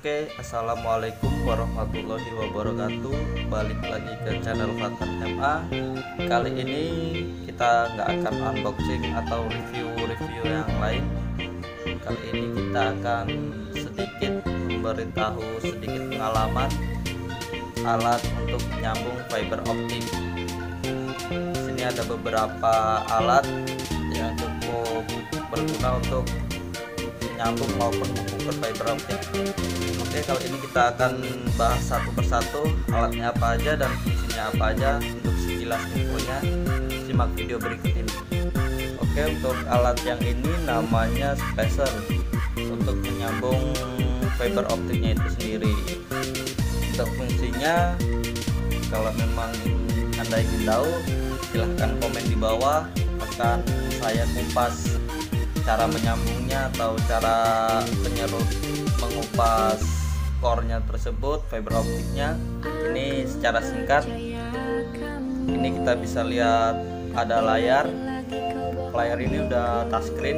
Oke, assalamualaikum warahmatullahi wabarakatuh. Balik lagi ke channel Fatan MA. Kali ini kita nggak akan unboxing atau review yang lain. Kali ini kita akan sedikit memberitahu sedikit pengalaman alat untuk menyambung fiber optik. Di sini ada beberapa alat yang cukup berguna untuk menyambung maupun mengukur fiber optik. Oke, kali ini kita akan bahas satu persatu alatnya apa aja dan fungsinya apa aja. Untuk sekilas infonya simak video berikut ini. Oke, untuk alat yang ini namanya spacer untuk menyambung fiber optiknya itu sendiri. Untuk fungsinya, kalau memang Anda ingin tahu, silahkan komen di bawah, akan saya kupas cara menyambungnya atau cara mengupas core-nya tersebut, fiber optiknya. Ini secara singkat. Ini kita bisa lihat ada layar ini udah touchscreen.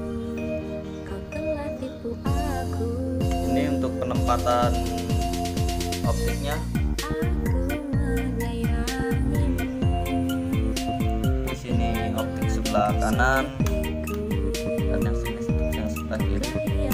Ini untuk penempatan optiknya. Di sini optik sebelah kanan dan yang sini yang sebelah kiri.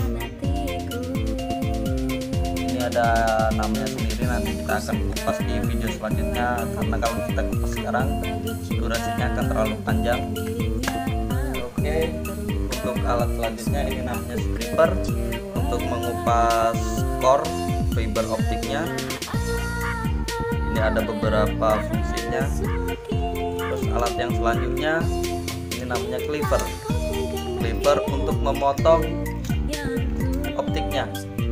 Ini ada namanya sendiri, nanti kita akan kupas di video selanjutnya, karena kalau kita kupas sekarang durasinya akan terlalu panjang. Oke, untuk alat selanjutnya ini namanya stripper untuk mengupas core fiber optiknya. Ini ada beberapa fungsinya. Terus alat yang selanjutnya ini namanya cleaver untuk memotong optiknya.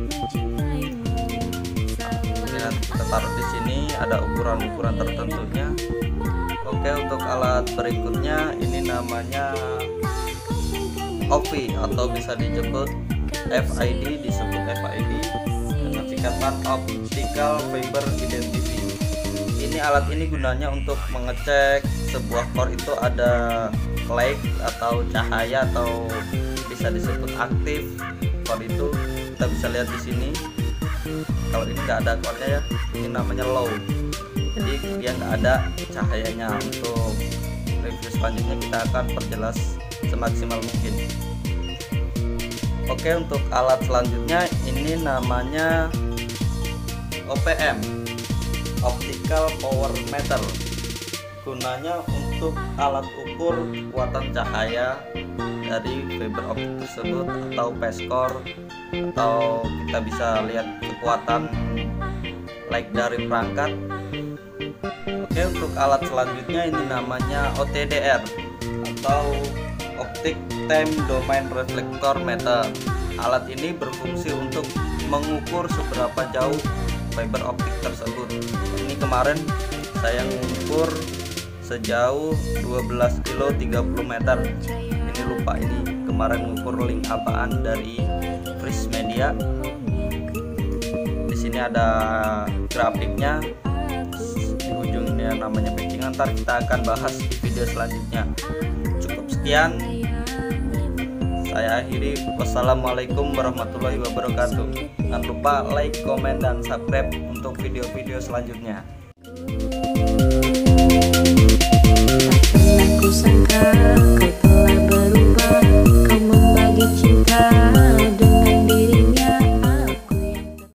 Ini nanti kita taruh di sini, ada ukuran-ukuran tertentunya. Oke, untuk alat berikutnya ini namanya OFI atau bisa disebut FID, dengan singkatan Optical Fiber Identity. Ini alat ini gunanya untuk mengecek sebuah core itu ada light atau cahaya atau bisa disebut aktif. Core itu kita bisa lihat di sini. Kalau ini nggak ada core-nya ya, ini namanya low. Jadi dia nggak ada cahayanya. Untuk review selanjutnya kita akan perjelas semaksimal mungkin. Oke, untuk alat selanjutnya ini namanya OPM, Optical Power Meter. Gunanya untuk alat ukur kekuatan cahaya dari fiber optik tersebut atau phase core, atau kita bisa lihat kekuatan light dari perangkat. Oke, untuk alat selanjutnya ini namanya OTDR atau Optic Time Domain Reflector Meter. Alat ini berfungsi untuk mengukur seberapa jauh fiber optik tersebut. Ini kemarin saya mengukur sejauh 12 kilo 30 meter. Ini lupa ini kemarin mengukur link apaan dari Fresh Media. Di sini ada grafiknya. Di ujungnya namanya packing. Ntar kita akan bahas di video selanjutnya. Cukup sekian, saya akhiri. Wassalamualaikum warahmatullahi wabarakatuh. Jangan lupa like, komen, dan subscribe untuk video-video selanjutnya. Tak pernah ku sangka kau